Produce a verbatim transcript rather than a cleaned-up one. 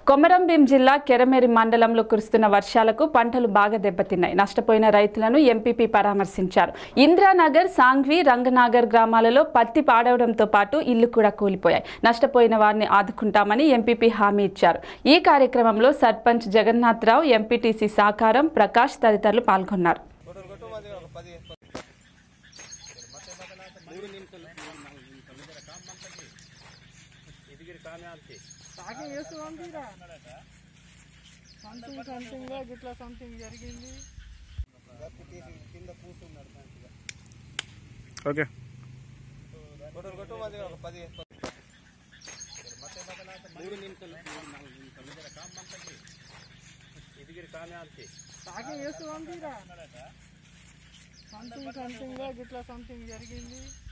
కొమరంభీం జిల్లా కెరమేరి మండలంలో కురుస్తున్న వర్షాలకు పంటలు బాగా దెబ్బతిన్నాయి. నష్టపోయిన రైతులను ఎంపీపీ పరామర్శించారు. ఇంద్రానగర్, సాంగ్వి, రంగనాగర్ గ్రామాలలో పత్తి పాడవడంతో పాటు ఇళ్లు కూడా కూలిపోయాయి. నష్టపోయిన వారిని ఆదుకుంటామని ఎంపీపీ హామీ ఇచ్చారు. ఈ కార్యక్రమంలో సర్పంచ్ జగన్నాథరావు, ఎంపీటీసీ సాకారం, ప్రకాష్ తదితరులు పాల్గొన్నారు. టాకింగ్ చేస్తున్నాం తీరా సంథింగ్ సంథింగ్ గిట్లా సంథింగ్ జరిగింది. కింద కూర్చున్నాడు మంచిగా. ఓకే ఫోటోలు కొట్టు అది ఒక పది మూడు నిమిషాలు టాకింగ్ చేస్తున్నాం తీరా సంథింగ్ సంథింగ్ గిట్లా సంథింగ్ జరిగింది.